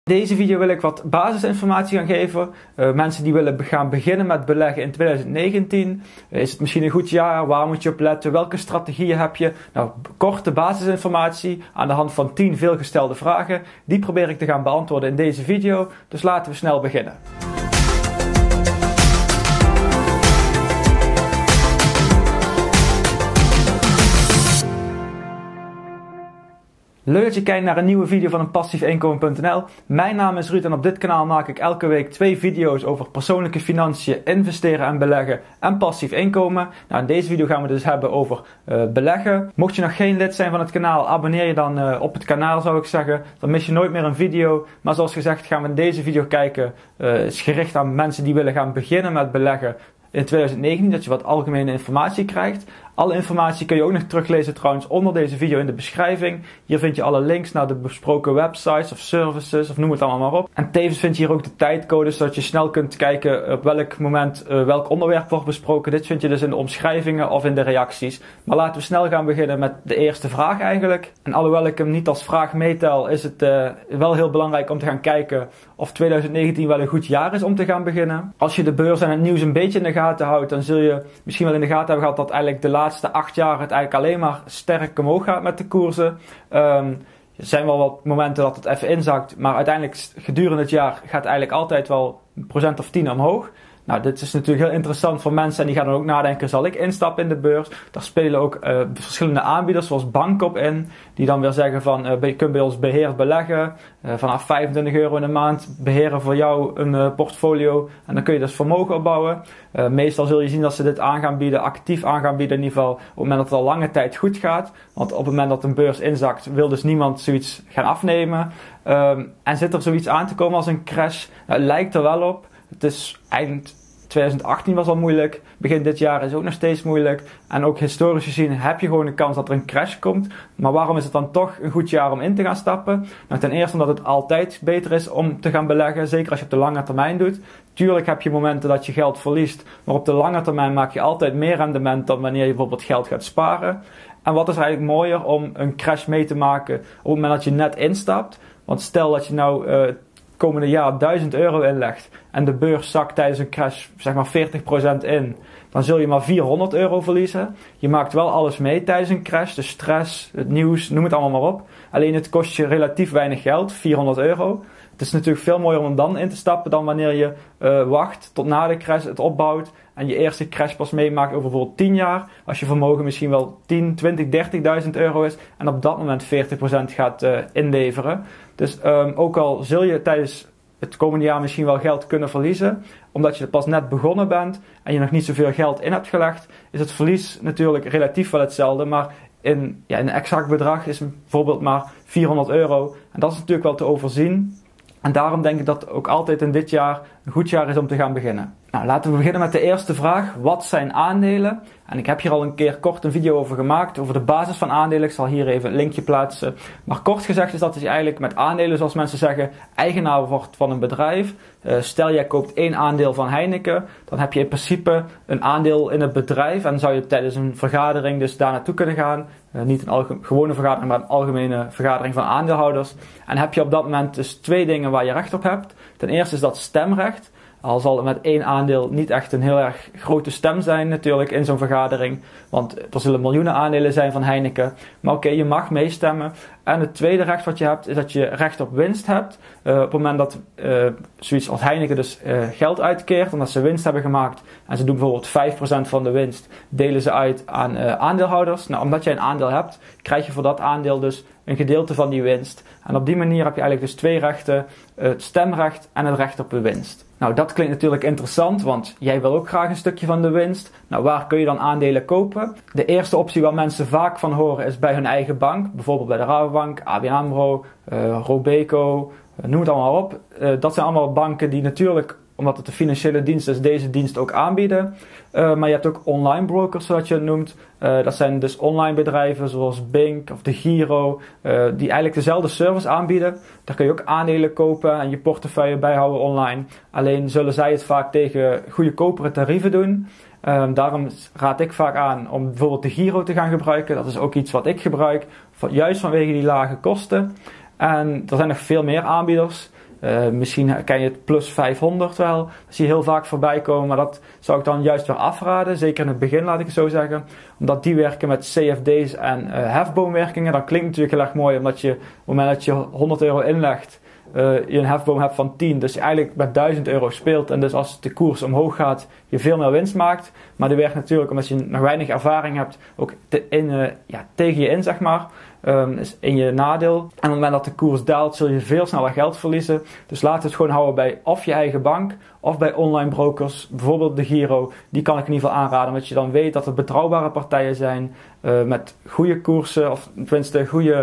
Deze video wil ik wat basisinformatie gaan geven. Mensen die willen gaan beginnen met beleggen in 2019. Is het misschien een goed jaar? Waar moet je op letten? Welke strategieën heb je? Nou, korte basisinformatie aan de hand van 10 veelgestelde vragen. Die probeer ik te gaan beantwoorden in deze video. Dus laten we snel beginnen. Leuk dat je kijkt naar een nieuwe video van passiefeinkomen.nl. Mijn naam is Ruud en op dit kanaal maak ik elke week 2 video's over persoonlijke financiën, investeren en beleggen en passief inkomen. Nou, in deze video gaan we het dus hebben over beleggen. Mocht je nog geen lid zijn van het kanaal, abonneer je dan op het kanaal, zou ik zeggen. Dan mis je nooit meer een video. Maar zoals gezegd gaan we in deze video kijken. Is gericht aan mensen die willen gaan beginnen met beleggen in 2019, dat je wat algemene informatie krijgt. Alle informatie kun je ook nog teruglezen trouwens onder deze video in de beschrijving. Hier vind je alle links naar de besproken websites of services of noem het allemaal maar op. En tevens vind je hier ook de tijdcodes zodat je snel kunt kijken op welk moment welk onderwerp wordt besproken. Dit vind je dus in de omschrijvingen of in de reacties. Maar laten we snel gaan beginnen met de eerste vraag eigenlijk. En alhoewel ik hem niet als vraag meetel, is het wel heel belangrijk om te gaan kijken of 2019 wel een goed jaar is om te gaan beginnen. Als je de beurs en het nieuws een beetje in de gaten houdt, dan zul je misschien wel in de gaten hebben gehad dat eigenlijk de laatste 8 jaar het eigenlijk alleen maar sterk omhoog gaat met de koersen. Er zijn wel wat momenten dat het even inzakt, maar uiteindelijk gedurende het jaar gaat het eigenlijk altijd wel een procent of 10 omhoog. Nou, dit is natuurlijk heel interessant voor mensen en die gaan dan ook nadenken, zal ik instappen in de beurs? Daar spelen ook verschillende aanbieders zoals Bankop in, die dan weer zeggen van, je kunt bij ons beheerd beleggen, vanaf €25 in de maand beheren voor jou een portfolio en dan kun je dus vermogen opbouwen. Meestal zul je zien dat ze dit aan gaan bieden, actief aan gaan bieden in ieder geval, op het moment dat het al lange tijd goed gaat. Want op het moment dat een beurs inzakt, wil dus niemand zoiets gaan afnemen. En zit er zoiets aan te komen als een crash? Nou, het lijkt er wel op. Het is eind 2018 was al moeilijk, begin dit jaar is ook nog steeds moeilijk. En ook historisch gezien heb je gewoon een kans dat er een crash komt. Maar waarom is het dan toch een goed jaar om in te gaan stappen? Nou, ten eerste omdat het altijd beter is om te gaan beleggen, zeker als je op de lange termijn doet. Tuurlijk heb je momenten dat je geld verliest, maar op de lange termijn maak je altijd meer rendement dan wanneer je bijvoorbeeld geld gaat sparen. En wat is eigenlijk mooier om een crash mee te maken op het moment dat je net instapt? Want stel dat je nou komende jaar €1000 inlegt en de beurs zakt tijdens een crash zeg maar 40% in, dan zul je maar €400 verliezen. Je maakt wel alles mee tijdens een crash, de stress, het nieuws, noem het allemaal maar op. Alleen het kost je relatief weinig geld, €400. Het is natuurlijk veel mooier om dan in te stappen dan wanneer je wacht tot na de crash, het opbouwt en je eerste crash pas meemaakt over bijvoorbeeld 10 jaar. Als je vermogen misschien wel 10, 20, €30.000 is en op dat moment 40% gaat inleveren. Dus ook al zul je tijdens het komende jaar misschien wel geld kunnen verliezen, omdat je pas net begonnen bent en je nog niet zoveel geld in hebt gelegd, is het verlies natuurlijk relatief wel hetzelfde, maar in een exact bedrag is bijvoorbeeld maar €400 en dat is natuurlijk wel te overzien. En daarom denk ik dat ook altijd in dit jaar een goed jaar is om te gaan beginnen. Nou, laten we beginnen met de eerste vraag. Wat zijn aandelen? En ik heb hier al een keer kort een video over gemaakt, over de basis van aandelen. Ik zal hier even een linkje plaatsen. Maar kort gezegd is dat je eigenlijk met aandelen, zoals mensen zeggen, eigenaar wordt van een bedrijf. Stel jij koopt 1 aandeel van Heineken, dan heb je in principe een aandeel in het bedrijf. En zou je tijdens een vergadering dus daar naartoe kunnen gaan. Niet een gewone vergadering, maar een algemene vergadering van aandeelhouders. En heb je op dat moment dus 2 dingen waar je recht op hebt. Ten eerste is dat stemrecht. Al zal er met 1 aandeel niet echt een heel erg grote stem zijn natuurlijk in zo'n vergadering. Want er zullen miljoenen aandelen zijn van Heineken. Maar oké, je mag meestemmen. En het tweede recht wat je hebt is dat je recht op winst hebt. Op het moment dat zoiets als Heineken dus geld uitkeert omdat ze winst hebben gemaakt. En ze doen bijvoorbeeld 5% van de winst. Delen ze uit aan aandeelhouders. Nou, omdat jij een aandeel hebt, krijg je voor dat aandeel dus een gedeelte van die winst. En op die manier heb je eigenlijk dus 2 rechten. Het stemrecht en het recht op de winst. Nou, dat klinkt natuurlijk interessant, want jij wil ook graag een stukje van de winst. Nou, waar kun je dan aandelen kopen? De eerste optie waar mensen vaak van horen is bij hun eigen bank. Bijvoorbeeld bij de Rabobank, ABN AMRO, Robeco, noem het allemaal op. Dat zijn allemaal banken die natuurlijk, omdat het een financiële dienst is, deze dienst ook aanbieden. Maar je hebt ook online brokers, zoals je het noemt. Dat zijn dus online bedrijven zoals Bink of de Giro, die eigenlijk dezelfde service aanbieden. Daar kun je ook aandelen kopen en je portefeuille bijhouden online. Alleen zullen zij het vaak tegen goedkopere tarieven doen. Daarom raad ik vaak aan om bijvoorbeeld de Giro te gaan gebruiken. Dat is ook iets wat ik gebruik, juist vanwege die lage kosten. En er zijn nog veel meer aanbieders. Misschien ken je het plus 500 wel. Dat zie je heel vaak voorbij komen. Maar dat zou ik dan juist weer afraden. Zeker in het begin, laat ik het zo zeggen. Omdat die werken met CFD's en hefboomwerkingen. Dat klinkt natuurlijk heel erg mooi. Omdat je op het moment dat je 100 euro inlegt, je een hefboom hebt van 10. Dus je eigenlijk met 1000 euro speelt. En dus als de koers omhoog gaat, je veel meer winst maakt. Maar die werkt natuurlijk, omdat je nog weinig ervaring hebt, ook tegen je in, zeg maar. Is in je nadeel. En op het moment dat de koers daalt, zul je veel sneller geld verliezen. Dus laten we het gewoon houden bij of je eigen bank, of bij online brokers. Bijvoorbeeld de Giro. Die kan ik in ieder geval aanraden, omdat je dan weet dat het betrouwbare partijen zijn. Met goede koersen, of tenminste goede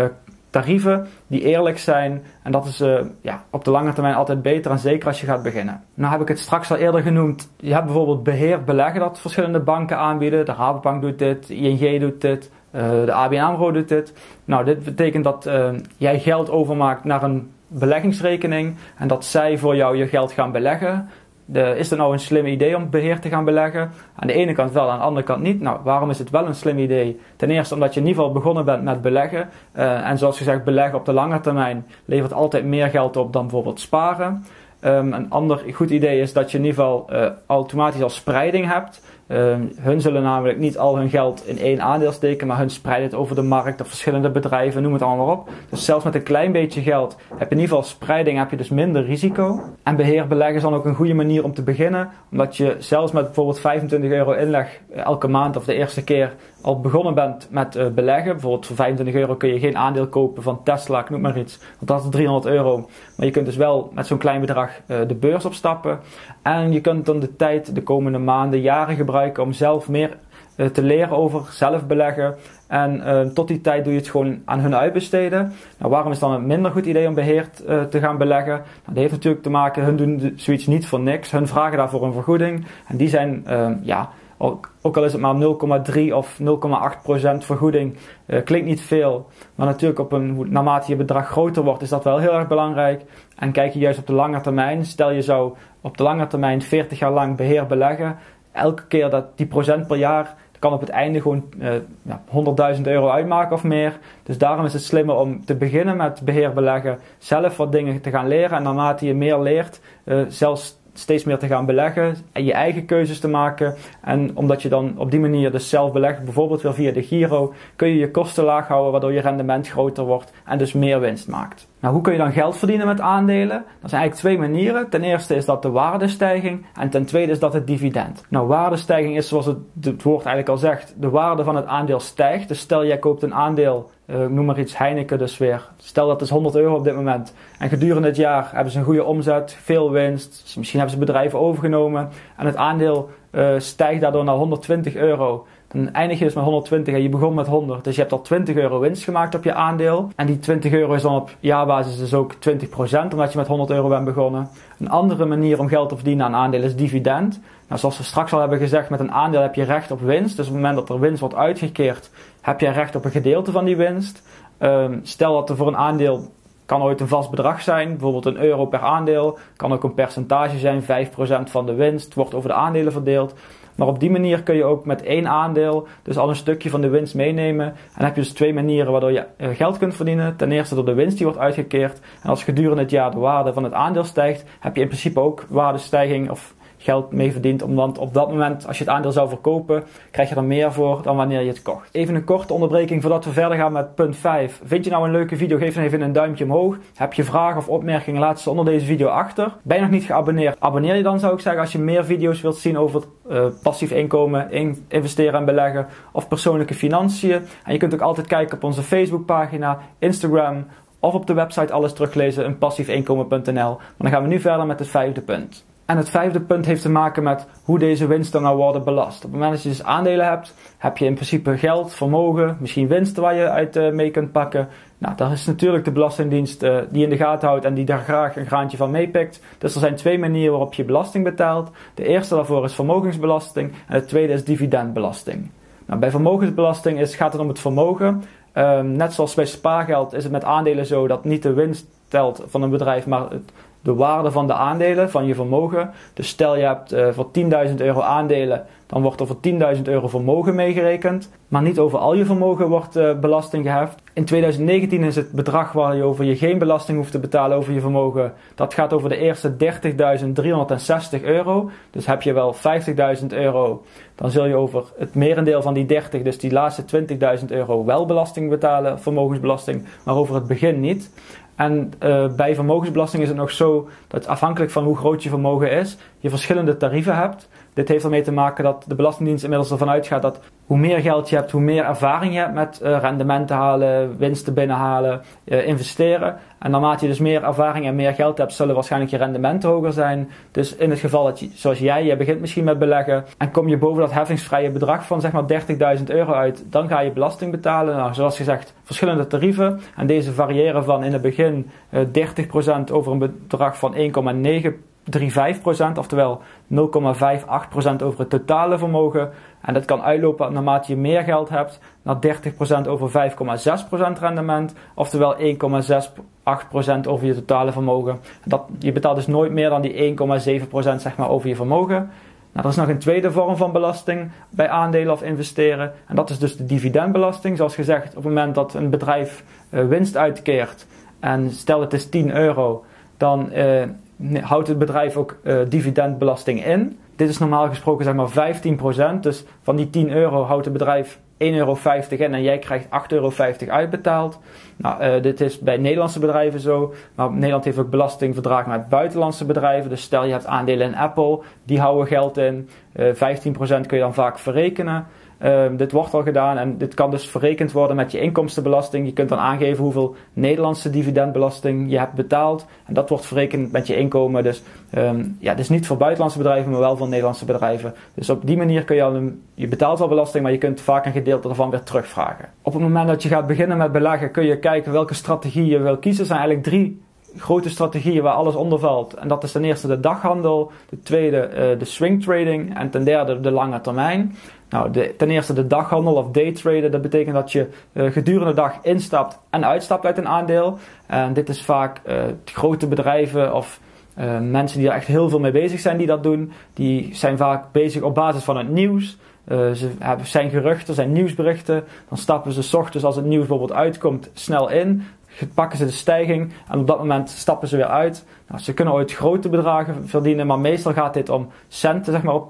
tarieven die eerlijk zijn. En dat is op de lange termijn altijd beter, en zeker als je gaat beginnen. Nou heb ik het straks al eerder genoemd. Je hebt bijvoorbeeld beheerd beleggen dat verschillende banken aanbieden. De Rabobank doet dit, de ING doet dit, de ABN AMRO doet dit. Nou, dit betekent dat jij geld overmaakt naar een beleggingsrekening en dat zij voor jou je geld gaan beleggen. Is het nou een slim idee om beheer te gaan beleggen? Aan de ene kant wel, aan de andere kant niet. Nou, waarom is het wel een slim idee? Ten eerste omdat je in ieder geval begonnen bent met beleggen. En zoals gezegd, beleggen op de lange termijn levert altijd meer geld op dan bijvoorbeeld sparen. Een ander goed idee is dat je in ieder geval automatisch al spreiding hebt. Hun zullen namelijk niet al hun geld in één aandeel steken, maar hun spreiden het over de markt of verschillende bedrijven, noem het allemaal op. Dus zelfs met een klein beetje geld heb je in ieder geval spreiding, heb je dus minder risico. En beheer beleggen is dan ook een goede manier om te beginnen, omdat je zelfs met bijvoorbeeld 25 euro inleg elke maand of de eerste keer al begonnen bent met beleggen. Bijvoorbeeld voor 25 euro kun je geen aandeel kopen van Tesla, ik noem maar iets, want dat is 300 euro. Maar je kunt dus wel met zo'n klein bedrag de beurs opstappen. En je kunt dan de tijd, de komende maanden, jaren gebruiken om zelf meer te leren over zelf beleggen. En tot die tijd doe je het gewoon aan hun uitbesteden. Nou, waarom is dan een minder goed idee om beheerd te gaan beleggen? Nou, dat heeft natuurlijk te maken, hun doen zoiets niet voor niks. Hun vragen daarvoor een vergoeding. En die zijn, ook al is het maar 0,3 of 0,8% vergoeding, klinkt niet veel. Maar natuurlijk naarmate je bedrag groter wordt, is dat wel heel erg belangrijk. En kijk je juist op de lange termijn. Stel je zou op de lange termijn 40 jaar lang beheer beleggen. Elke keer dat die procent per jaar kan op het einde gewoon 100.000 euro uitmaken of meer. Dus daarom is het slimmer om te beginnen met beheer beleggen. Zelf wat dingen te gaan leren. En naarmate je meer leert, zelfs steeds meer te gaan beleggen en je eigen keuzes te maken. En omdat je dan op die manier dus zelf belegt, bijvoorbeeld weer via de Giro, kun je je kosten laag houden, waardoor je rendement groter wordt en dus meer winst maakt. Nou, hoe kun je dan geld verdienen met aandelen? Dat zijn eigenlijk twee manieren. Ten eerste is dat de waardestijging en ten tweede is dat het dividend. Nou, waardestijging is, zoals het woord eigenlijk al zegt, de waarde van het aandeel stijgt. Dus stel jij koopt een aandeel, noem maar iets, Heineken dus weer. Stel dat is 100 euro op dit moment. En gedurende het jaar hebben ze een goede omzet, veel winst. Misschien hebben ze bedrijven overgenomen. En het aandeel stijgt daardoor naar 120 euro. Dan eindig je dus met 120 en je begon met 100. Dus je hebt al 20 euro winst gemaakt op je aandeel. En die 20 euro is dan op jaarbasis dus ook 20%, omdat je met 100 euro bent begonnen. Een andere manier om geld te verdienen aan aandelen is dividend. Nou, zoals we straks al hebben gezegd, met een aandeel heb je recht op winst. Dus op het moment dat er winst wordt uitgekeerd, heb je recht op een gedeelte van die winst. Stel dat er voor een aandeel, kan ooit een vast bedrag zijn, bijvoorbeeld €1 per aandeel. Kan ook een percentage zijn, 5% van de winst, wordt over de aandelen verdeeld. Maar op die manier kun je ook met één aandeel dus al een stukje van de winst meenemen. En dan heb je dus twee manieren waardoor je geld kunt verdienen. Ten eerste door de winst die wordt uitgekeerd. En als gedurende het jaar de waarde van het aandeel stijgt, heb je in principe ook waardestijging of geld mee verdiend. Want op dat moment, als je het aandeel zou verkopen, krijg je er meer voor dan wanneer je het kocht. Even een korte onderbreking voordat we verder gaan met punt 5. Vind je nou een leuke video? Geef dan even een duimpje omhoog. Heb je vragen of opmerkingen? Laat ze onder deze video achter. Ben je nog niet geabonneerd? Abonneer je dan, zou ik zeggen, als je meer video's wilt zien over passief inkomen, investeren en beleggen of persoonlijke financiën. En je kunt ook altijd kijken op onze Facebookpagina, Instagram of op de website alles teruglezen in passiefeinkomen.nl. Maar dan gaan we nu verder met het vijfde punt. En het vijfde punt heeft te maken met hoe deze winsten nou worden belast. Op het moment dat je dus aandelen hebt, heb je in principe geld, vermogen, misschien winsten waar je uit mee kunt pakken. Nou, daar is natuurlijk de Belastingdienst die in de gaten houdt en die daar graag een graantje van meepikt. Dus er zijn twee manieren waarop je belasting betaalt. De eerste daarvoor is vermogensbelasting en de tweede is dividendbelasting. Nou, bij vermogensbelasting gaat het om het vermogen. Net zoals bij spaargeld is het met aandelen zo dat niet de winst telt van een bedrijf, maar de waarde van de aandelen, van je vermogen. Dus stel je hebt voor 10.000 euro aandelen, dan wordt er voor 10.000 euro vermogen meegerekend. Maar niet over al je vermogen wordt belasting geheft. In 2019 is het bedrag waarover je geen belasting hoeft te betalen over je vermogen. Dat gaat over de eerste 30.360 euro. Dus heb je wel 50.000 euro, dan zul je over het merendeel van die 30, dus die laatste 20.000 euro wel belasting betalen, vermogensbelasting, maar over het begin niet. En bij vermogensbelasting is het nog zo dat afhankelijk van hoe groot je vermogen is, je verschillende tarieven hebt. Dit heeft ermee te maken dat de Belastingdienst inmiddels ervan uitgaat dat hoe meer geld je hebt, hoe meer ervaring je hebt met rendementen halen, winsten binnenhalen, investeren. En naarmate je dus meer ervaring en meer geld hebt, zullen waarschijnlijk je rendementen hoger zijn. Dus in het geval dat je, zoals jij begint misschien met beleggen en kom je boven dat heffingsvrije bedrag van zeg maar 30.000 euro uit, dan ga je belasting betalen. Nou, zoals gezegd, verschillende tarieven. En deze variëren van in het begin 30% over een bedrag van 1,935%, oftewel 0,58% over het totale vermogen. En dat kan uitlopen naarmate je meer geld hebt, naar 30% over 5,6% rendement, oftewel 1,68% over je totale vermogen. Je betaalt dus nooit meer dan die 1,7% zeg maar over je vermogen. Nou, er is nog een tweede vorm van belasting bij aandelen of investeren. En dat is dus de dividendbelasting. Zoals gezegd, op het moment dat een bedrijf winst uitkeert en stel het is 10 euro, dan houdt het bedrijf ook dividendbelasting in. Dit is normaal gesproken zeg maar 15%. Dus van die 10 euro houdt het bedrijf 1,50 euro in en jij krijgt 8,50 euro uitbetaald. Nou, dit is bij Nederlandse bedrijven zo. Maar Nederland heeft ook belastingverdragen met buitenlandse bedrijven. Dus stel je hebt aandelen in Apple, die houden geld in. 15% kun je dan vaak verrekenen. Dit wordt al gedaan en dit kan dus verrekend worden met je inkomstenbelasting. Je kunt dan aangeven hoeveel Nederlandse dividendbelasting je hebt betaald. En dat wordt verrekend met je inkomen. Dus het is niet voor buitenlandse bedrijven, maar wel voor Nederlandse bedrijven. Dus op die manier kun je betaalt wel belasting, maar je kunt vaak een gedeelte ervan weer terugvragen. Op het moment dat je gaat beginnen met beleggen, kun je kijken welke strategie je wil kiezen. Er zijn eigenlijk 3 grote strategieën waar alles onder valt. En dat is ten eerste de daghandel, de tweede de swing trading en ten derde de lange termijn. Nou, ten eerste de daghandel of daytraden, dat betekent dat je gedurende de dag instapt en uitstapt uit een aandeel. En dit is vaak grote bedrijven of mensen die er echt heel veel mee bezig zijn die dat doen. Die zijn vaak bezig op basis van het nieuws. Zijn geruchten, zijn nieuwsberichten. Dan stappen ze 's ochtends als het nieuws bijvoorbeeld uitkomt snel in. Pakken ze de stijging en op dat moment stappen ze weer uit. Nou, ze kunnen ooit grote bedragen verdienen, maar meestal gaat dit om centen, zeg maar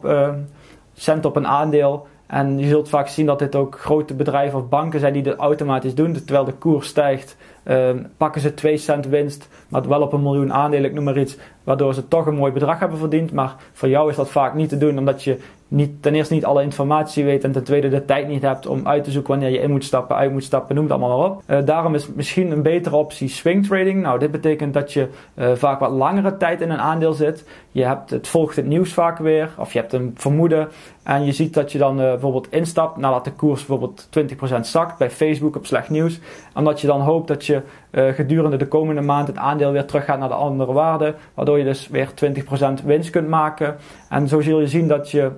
cent op een aandeel. En je zult vaak zien dat dit ook grote bedrijven of banken zijn die dit automatisch doen. Dus terwijl de koers stijgt, pakken ze 2 cent winst, maar wel op 1 miljoen aandelen, ik noem maar iets, waardoor ze toch een mooi bedrag hebben verdiend. Maar voor jou is dat vaak niet te doen, omdat je ten eerste niet alle informatie weet en ten tweede de tijd niet hebt om uit te zoeken wanneer je in moet stappen, uit moet stappen, noem het allemaal maar op. Daarom is misschien een betere optie swing trading. Nou, dit betekent dat je vaak wat langere tijd in een aandeel zit. Het volgt het nieuws vaak weer, of je hebt een vermoeden en je ziet dat je dan bijvoorbeeld instapt nadat de koers bijvoorbeeld 20% zakt bij Facebook op slecht nieuws. Omdat je dan hoopt dat je gedurende de komende maand het aandeel weer terug gaat naar de andere waarde, waardoor je dus weer 20% winst kunt maken. En zo zul je zien dat je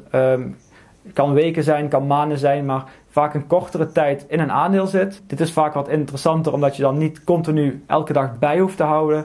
kan weken zijn, kan maanden zijn, maar vaak een kortere tijd in een aandeel zit. Dit is vaak wat interessanter, omdat je dan niet continu elke dag bij hoeft te houden.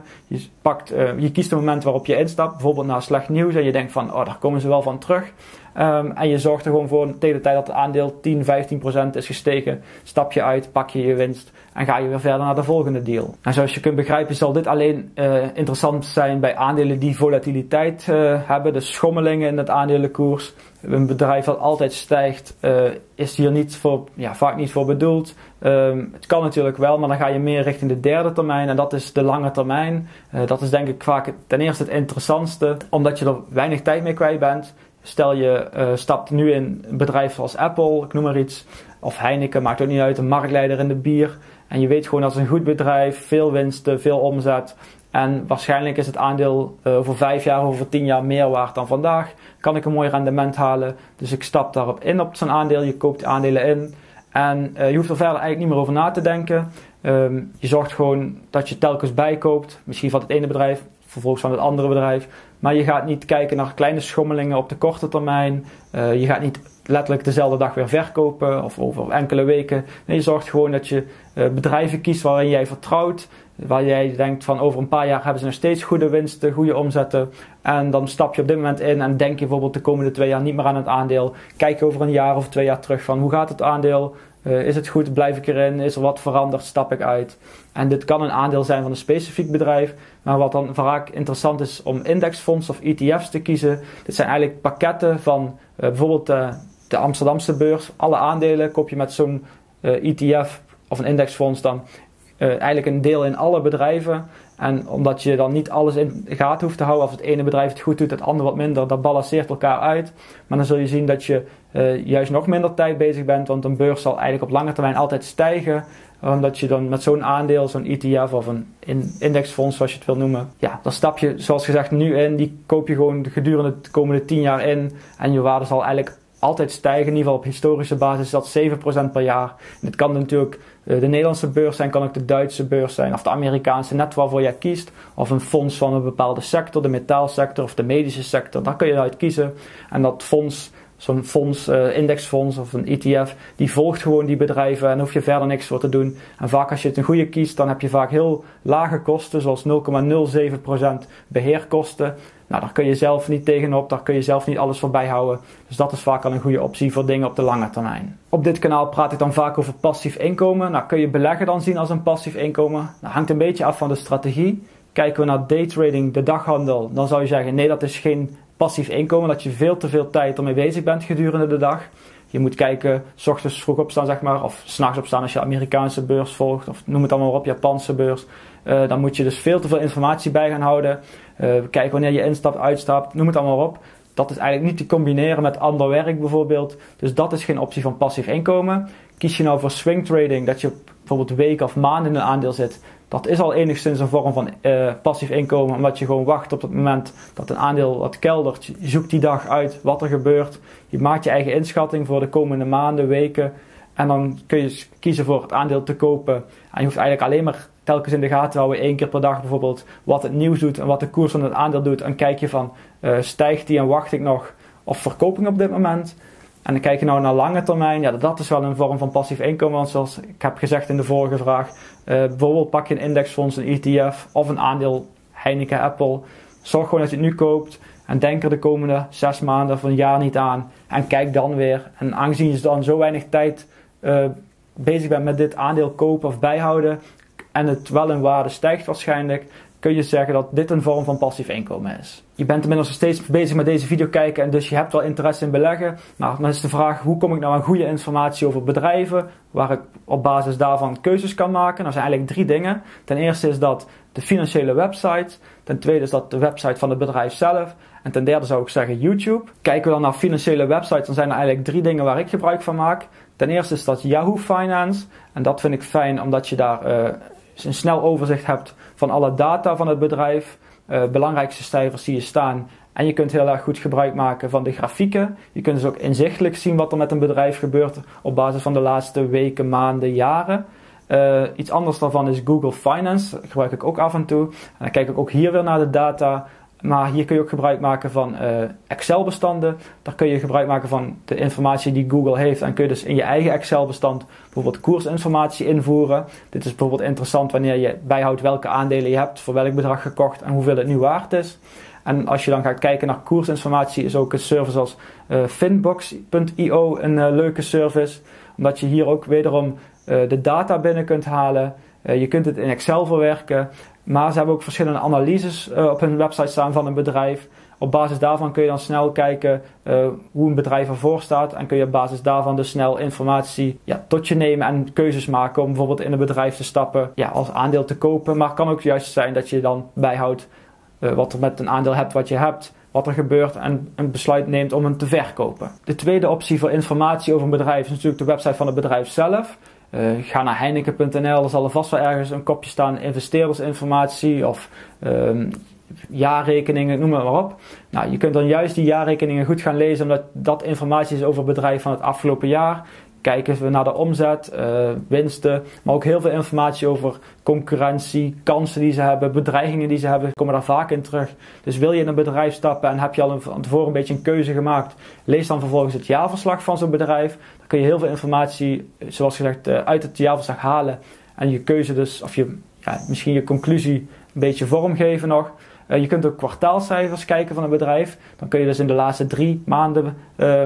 Je kiest een moment waarop je instapt, bijvoorbeeld na slecht nieuws, en je denkt van, daar komen ze wel van terug. En je zorgt er gewoon voor, tegen de tijd dat het aandeel 10-15% is gestegen, stap je uit, pak je je winst en ga je weer verder naar de volgende deal. En zoals je kunt begrijpen zal dit alleen interessant zijn bij aandelen die volatiliteit hebben, dus schommelingen in het aandelenkoers. Een bedrijf dat altijd stijgt is hier vaak niet voor bedoeld. Het kan natuurlijk wel, maar dan ga je meer richting de derde termijn en dat is de lange termijn. Dat is denk ik vaak ten eerste het interessantste, omdat je er weinig tijd mee kwijt bent. Stel je stapt nu in een bedrijf zoals Apple, ik noem maar iets, of Heineken, maakt ook niet uit, een marktleider in de bier. En je weet gewoon dat het een goed bedrijf, veel winsten, veel omzet. En waarschijnlijk is het aandeel over 5 jaar, over 10 jaar meer waard dan vandaag. Kan ik een mooi rendement halen, dus ik stap daarop in op zo'n aandeel, je koopt aandelen in. En je hoeft er verder eigenlijk niet meer over na te denken. Je zorgt gewoon dat je telkens bijkoopt, misschien van het ene bedrijf, vervolgens van het andere bedrijf. Maar je gaat niet kijken naar kleine schommelingen op de korte termijn. Je gaat niet letterlijk dezelfde dag weer verkopen of over enkele weken. Nee, je zorgt gewoon dat je bedrijven kiest waarin jij vertrouwt. Waar jij denkt van over een paar jaar hebben ze nog steeds goede winsten, goede omzetten. En dan stap je op dit moment in en denk je bijvoorbeeld de komende 2 jaar niet meer aan het aandeel. Kijk je over een jaar of 2 jaar terug van hoe gaat het aandeel? Is het goed? Blijf ik erin? Is er wat veranderd? Stap ik uit? En dit kan een aandeel zijn van een specifiek bedrijf. Maar wat dan vaak interessant is om indexfondsen of ETF's te kiezen. Dit zijn eigenlijk pakketten van bijvoorbeeld de Amsterdamse beurs. Alle aandelen koop je met zo'n ETF of een indexfonds dan eigenlijk een deel in alle bedrijven. En omdat je dan niet alles in de gaten hoeft te houden. Als het ene bedrijf het goed doet, het andere wat minder. Dat balanceert elkaar uit. Maar dan zul je zien dat je juist nog minder tijd bezig bent. Want een beurs zal eigenlijk op lange termijn altijd stijgen. Omdat je dan met zo'n aandeel, zo'n ETF of een indexfonds zoals je het wil noemen. Ja, dan stap je zoals gezegd nu in. Die koop je gewoon gedurende de komende 10 jaar in. En je waarde zal eigenlijk altijd stijgen. In ieder geval op historische basis is dat 7% per jaar. En dit kan natuurlijk de Nederlandse beurs zijn, kan ook de Duitse beurs zijn. Of de Amerikaanse, net waarvoor jij kiest. Of een fonds van een bepaalde sector, de metaalsector of de medische sector. Daar kun je uit kiezen. En dat fonds, zo'n fonds, indexfonds of een ETF, die volgt gewoon die bedrijven en hoef je verder niks voor te doen. En vaak als je het een goede kiest, dan heb je vaak heel lage kosten, zoals 0,07% beheerkosten. Nou, daar kun je zelf niet tegenop, daar kun je zelf niet alles voor bijhouden. Dus dat is vaak al een goede optie voor dingen op de lange termijn. Op dit kanaal praat ik dan vaak over passief inkomen. Nou, kun je beleggen dan zien als een passief inkomen? Nou, hangt een beetje af van de strategie. Kijken we naar daytrading, de daghandel, dan zou je zeggen nee, dat is geen passief inkomen, dat je veel te veel tijd ermee bezig bent gedurende de dag. Je moet kijken, 's ochtends vroeg opstaan zeg maar, of 's nachts opstaan als je Amerikaanse beurs volgt, of noem het allemaal op, Japanse beurs. Dan moet je dus veel te veel informatie bij gaan houden. Kijken wanneer je instapt, uitstapt, noem het allemaal op. Dat is eigenlijk niet te combineren met ander werk bijvoorbeeld. Dus dat is geen optie van passief inkomen. Kies je nou voor swing trading, dat je bijvoorbeeld weken of maanden in een aandeel zit. Dat is al enigszins een vorm van passief inkomen, omdat je gewoon wacht op het moment dat een aandeel wat keldert. Je zoekt die dag uit wat er gebeurt. Je maakt je eigen inschatting voor de komende maanden, weken. En dan kun je kiezen voor het aandeel te kopen. En je hoeft eigenlijk alleen maar telkens in de gaten te houden, 1 keer per dag bijvoorbeeld, wat het nieuws doet en wat de koers van het aandeel doet. En kijk je van, stijgt die en wacht ik nog of verkoop ik op dit moment? En dan kijk je nou naar lange termijn, ja, dat is wel een vorm van passief inkomen. Want zoals ik heb gezegd in de vorige vraag, bijvoorbeeld pak je een indexfonds, een ETF of een aandeel Heineken, Apple. Zorg gewoon dat je het nu koopt en denk er de komende 6 maanden of een jaar niet aan. En kijk dan weer. En aangezien je dan zo weinig tijd bezig bent met dit aandeel kopen of bijhouden en het wel in waarde stijgt waarschijnlijk, kun je zeggen dat dit een vorm van passief inkomen is. Je bent inmiddels nog steeds bezig met deze video kijken en dus je hebt wel interesse in beleggen. Maar dan is de vraag, hoe kom ik nou aan goede informatie over bedrijven, waar ik op basis daarvan keuzes kan maken? Nou, zijn eigenlijk 3 dingen. Ten eerste is dat de financiële website. Ten tweede is dat de website van het bedrijf zelf. En ten derde zou ik zeggen YouTube. Kijken we dan naar financiële websites, dan zijn er eigenlijk 3 dingen waar ik gebruik van maak. Ten eerste is dat Yahoo Finance. En dat vind ik fijn omdat je daar een snel overzicht hebt van alle data van het bedrijf. Belangrijkste cijfers zie je staan. En je kunt heel erg goed gebruik maken van de grafieken. Je kunt dus ook inzichtelijk zien wat er met een bedrijf gebeurt op basis van de laatste weken, maanden, jaren. Iets anders daarvan is Google Finance. Dat gebruik ik ook af en toe. En dan kijk ik ook hier weer naar de data. Maar hier kun je ook gebruik maken van Excel-bestanden. Daar kun je gebruik maken van de informatie die Google heeft. En kun je dus in je eigen Excel-bestand bijvoorbeeld koersinformatie invoeren. Dit is bijvoorbeeld interessant wanneer je bijhoudt welke aandelen je hebt, voor welk bedrag gekocht en hoeveel het nu waard is. En als je dan gaat kijken naar koersinformatie, is ook een service als Finbox.io een leuke service. Omdat je hier ook wederom de data binnen kunt halen. Je kunt het in Excel verwerken. Maar ze hebben ook verschillende analyses op hun website staan van een bedrijf. Op basis daarvan kun je dan snel kijken hoe een bedrijf ervoor staat. En kun je op basis daarvan dus snel informatie tot je nemen en keuzes maken om bijvoorbeeld in een bedrijf te stappen. Ja, als aandeel te kopen. Maar het kan ook juist zijn dat je dan bijhoudt wat er met een aandeel hebt wat je hebt. Wat er gebeurt en een besluit neemt om hem te verkopen. De tweede optie voor informatie over een bedrijf is natuurlijk de website van het bedrijf zelf. Ga naar Heineken.nl, er zal er vast wel ergens een kopje staan, investeerdersinformatie of jaarrekeningen, noem maar op. Nou, je kunt dan juist die jaarrekeningen goed gaan lezen, omdat dat informatie is over het bedrijf van het afgelopen jaar. kijken we naar de omzet, winsten, maar ook heel veel informatie over concurrentie, kansen die ze hebben, bedreigingen die ze hebben, komen daar vaak in terug. Dus wil je in een bedrijf stappen en heb je al van tevoren een beetje een keuze gemaakt, lees dan vervolgens het jaarverslag van zo'n bedrijf. Dan kun je heel veel informatie, zoals gezegd, uit het jaarverslag halen en je keuze dus, of misschien je conclusie een beetje vormgeven nog. Je kunt ook kwartaalcijfers kijken van een bedrijf. Dan kun je dus in de laatste 3 maanden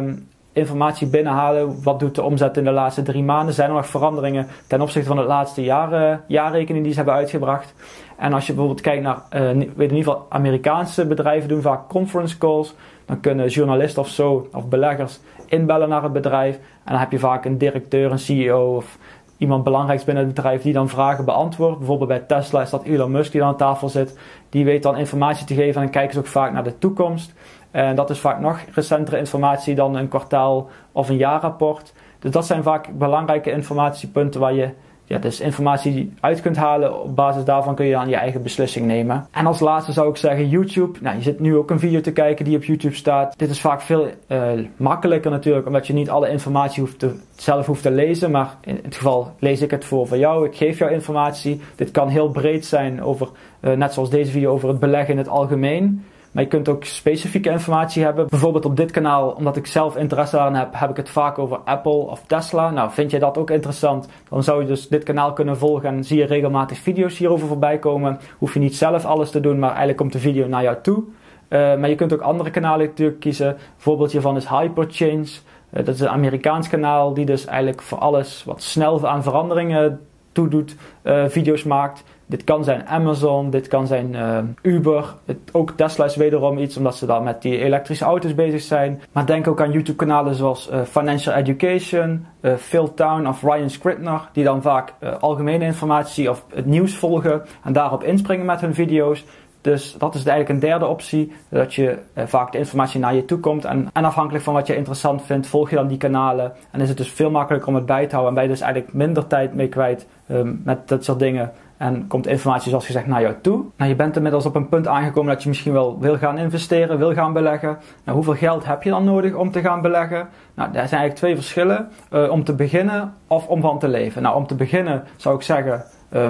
informatie binnenhalen. Wat doet de omzet in de laatste 3 maanden? Zijn er nog veranderingen ten opzichte van het laatste jaarrekening die ze hebben uitgebracht? En als je bijvoorbeeld kijkt naar, in ieder geval Amerikaanse bedrijven doen vaak conference calls. Dan kunnen journalisten of zo, of beleggers, inbellen naar het bedrijf. En dan heb je vaak een directeur, een CEO of iemand belangrijks binnen het bedrijf die dan vragen beantwoordt. Bijvoorbeeld bij Tesla is dat Elon Musk die dan aan tafel zit. Die weet dan informatie te geven en dan kijken ze ook vaak naar de toekomst. En dat is vaak nog recentere informatie dan een kwartaal of een jaarrapport. Dus dat zijn vaak belangrijke informatiepunten waar je dus informatie uit kunt halen. Op basis daarvan kun je dan je eigen beslissing nemen. En als laatste zou ik zeggen YouTube. Nou, je zit nu ook een video te kijken die op YouTube staat. Dit is vaak veel makkelijker natuurlijk, omdat je niet alle informatie zelf hoeft te lezen. Maar in het geval lees ik het voor jou. Ik geef jou informatie. Dit kan heel breed zijn over, net zoals deze video, over het beleggen in het algemeen. Maar je kunt ook specifieke informatie hebben. Bijvoorbeeld op dit kanaal, omdat ik zelf interesse aan heb, heb ik het vaak over Apple of Tesla. Nou, vind jij dat ook interessant? Dan zou je dus dit kanaal kunnen volgen en zie je regelmatig video's hierover voorbij komen. Hoef je niet zelf alles te doen, maar eigenlijk komt de video naar jou toe. Maar je kunt ook andere kanalen natuurlijk kiezen. Een voorbeeld hiervan is Hyperchange. Dat is een Amerikaans kanaal die dus eigenlijk voor alles wat snel aan veranderingen toedoet, video's maakt. Dit kan zijn Amazon, dit kan zijn Uber. Ook Tesla is wederom iets, omdat ze dan met die elektrische auto's bezig zijn. Maar denk ook aan YouTube-kanalen zoals Financial Education, Phil Town of Ryan Scribner, die dan vaak algemene informatie of het nieuws volgen en daarop inspringen met hun video's. Dus dat is eigenlijk een derde optie, dat je vaak de informatie naar je toe komt. En afhankelijk van wat je interessant vindt, volg je dan die kanalen. En is het dus veel makkelijker om het bij te houden. En ben je dus eigenlijk minder tijd mee kwijt met dat soort dingen. En komt informatie zoals gezegd naar jou toe. Nou, je bent inmiddels op een punt aangekomen dat je misschien wel wil gaan investeren, wil gaan beleggen. Nou, hoeveel geld heb je dan nodig om te gaan beleggen? Nou, daar zijn eigenlijk 2 verschillen. Om te beginnen of om van te leven. Nou, om te beginnen zou ik zeggen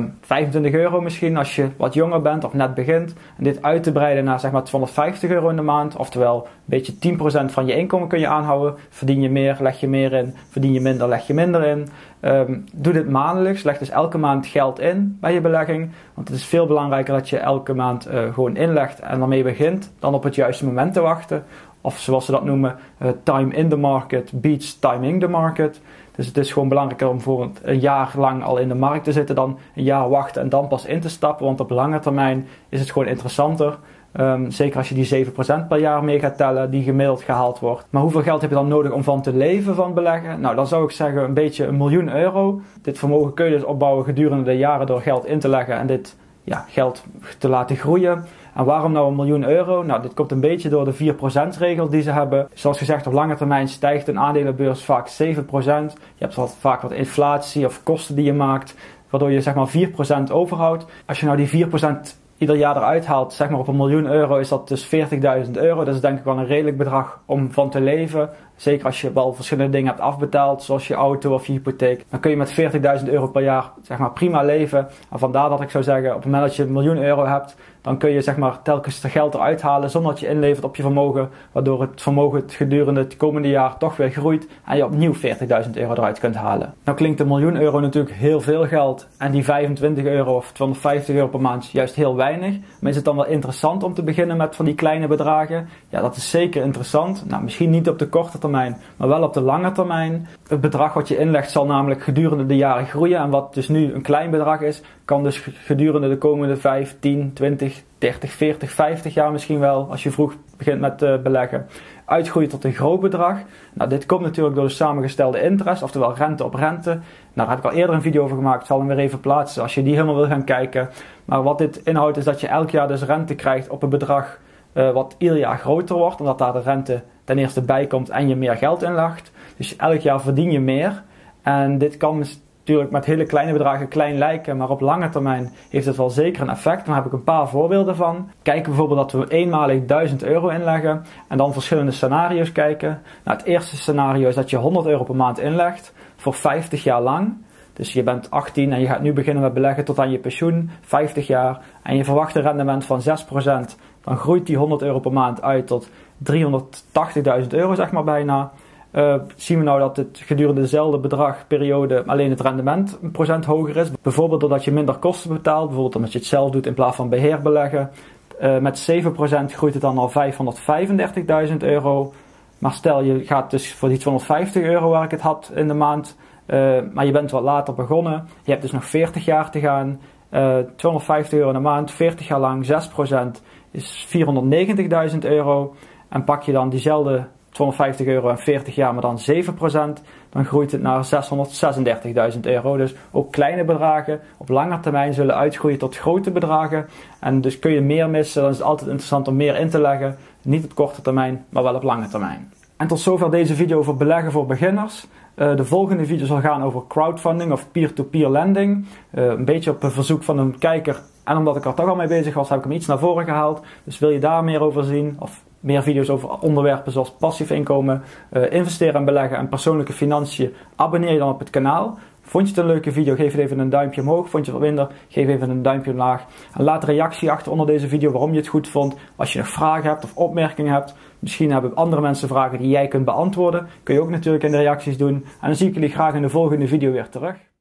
€25 misschien als je wat jonger bent of net begint. En dit uit te breiden naar zeg maar €250 in de maand. Oftewel een beetje 10% van je inkomen kun je aanhouden. Verdien je meer, leg je meer in. Verdien je minder, leg je minder in. Doe dit maandelijks. Leg dus elke maand geld in bij je belegging. Want het is veel belangrijker dat je elke maand gewoon inlegt en daarmee begint. Dan op het juiste moment te wachten. Of zoals ze dat noemen, time in the market beats timing the market. Dus het is gewoon belangrijker om voor een jaar lang al in de markt te zitten dan een jaar wachten en dan pas in te stappen. Want op lange termijn is het gewoon interessanter. Zeker als je die 7% per jaar mee gaat tellen die gemiddeld gehaald wordt. Maar hoeveel geld heb je dan nodig om van te leven van beleggen? Nou, dan zou ik zeggen een beetje €1.000.000. Dit vermogen kun je dus opbouwen gedurende de jaren door geld in te leggen en dit geld te laten groeien. En waarom nou €1.000.000? Nou, dit komt een beetje door de 4% regel die ze hebben. Zoals gezegd, op lange termijn stijgt een aandelenbeurs vaak 7%. Je hebt vaak wat inflatie of kosten die je maakt, waardoor je zeg maar 4% overhoudt. Als je nou die 4% ieder jaar eruit haalt, zeg maar op €1.000.000, is dat dus €40.000. Dat is denk ik wel een redelijk bedrag om van te leven. Zeker als je wel verschillende dingen hebt afbetaald, zoals je auto of je hypotheek. Dan kun je met €40.000 per jaar zeg maar prima leven. En vandaar dat ik zou zeggen, op het moment dat je €1.000.000 hebt, dan kun je zeg maar telkens de geld eruit halen zonder dat je inlevert op je vermogen. Waardoor het vermogen gedurende het komende jaar toch weer groeit en je opnieuw €40.000 eruit kunt halen. Nou klinkt €1.000.000 natuurlijk heel veel geld en die €25 of €250 per maand juist heel weinig. Maar is het dan wel interessant om te beginnen met van die kleine bedragen? Ja, dat is zeker interessant. Nou, misschien niet op de korte termijn, maar wel op de lange termijn. Het bedrag wat je inlegt zal namelijk gedurende de jaren groeien. En wat dus nu een klein bedrag is, kan dus gedurende de komende 5, 10, 20, 30, 40, 50 jaar misschien wel, als je vroeg begint met beleggen, uitgroeien tot een groot bedrag. Nou, dit komt natuurlijk door de samengestelde interest, oftewel rente op rente. Nou, daar heb ik al eerder een video over gemaakt, ik zal hem weer even plaatsen als je die helemaal wil gaan kijken. Maar wat dit inhoudt is dat je elk jaar dus rente krijgt op een bedrag wat ieder jaar groter wordt, omdat daar de rente ten eerste bij komt en je meer geld inlegt. Dus elk jaar verdien je meer. En dit kan natuurlijk met hele kleine bedragen klein lijken, maar op lange termijn heeft het wel zeker een effect. Daar heb ik een paar voorbeelden van. Kijken bijvoorbeeld dat we eenmalig €1000 inleggen en dan verschillende scenario's kijken. Nou, het eerste scenario is dat je €100 per maand inlegt voor 50 jaar lang. Dus je bent 18 en je gaat nu beginnen met beleggen tot aan je pensioen, 50 jaar. En je verwacht een rendement van 6%. Dan groeit die €100 per maand uit tot €380.000 zeg maar bijna. Zien we nou dat het gedurende dezelfde bedragperiode alleen het rendement een procent hoger is. Bijvoorbeeld doordat je minder kosten betaalt. Bijvoorbeeld omdat je het zelf doet in plaats van beheer beleggen. Met 7% groeit het dan naar €535.000. Maar stel je gaat dus voor die €250 waar ik het had in de maand. Maar je bent wat later begonnen. Je hebt dus nog 40 jaar te gaan. €250 in de maand, 40 jaar lang, 6% is €490.000. En pak je dan diezelfde €250 en 40 jaar, maar dan 7%, dan groeit het naar €636.000. Dus ook kleine bedragen op lange termijn zullen uitgroeien tot grote bedragen. En dus kun je meer missen, dan is het altijd interessant om meer in te leggen. Niet op korte termijn, maar wel op lange termijn. En tot zover deze video over beleggen voor beginners. De volgende video zal gaan over crowdfunding of peer-to-peer lending. Een beetje op een verzoek van een kijker. En omdat ik er toch al mee bezig was, heb ik hem iets naar voren gehaald. Dus wil je daar meer over zien, of meer video's over onderwerpen zoals passief inkomen, investeren en beleggen en persoonlijke financiën, abonneer je dan op het kanaal. Vond je het een leuke video, geef het even een duimpje omhoog. Vond je het wat minder, geef even een duimpje omlaag. En laat een reactie achter onder deze video waarom je het goed vond. Als je nog vragen hebt of opmerkingen hebt, misschien hebben andere mensen vragen die jij kunt beantwoorden. Kun je ook natuurlijk in de reacties doen. En dan zie ik jullie graag in de volgende video weer terug.